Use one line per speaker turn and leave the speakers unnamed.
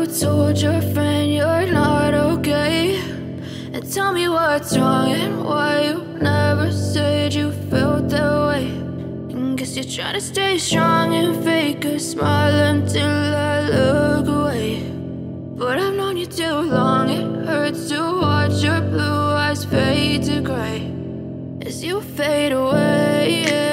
told your friend you're not okay? And tell me what's wrong and why you never said you felt that way. And guess you're trying to stay strong and fake a smile until I look away. But I've known you too long, it hurts to watch your blue eyes fade to gray as you fade away.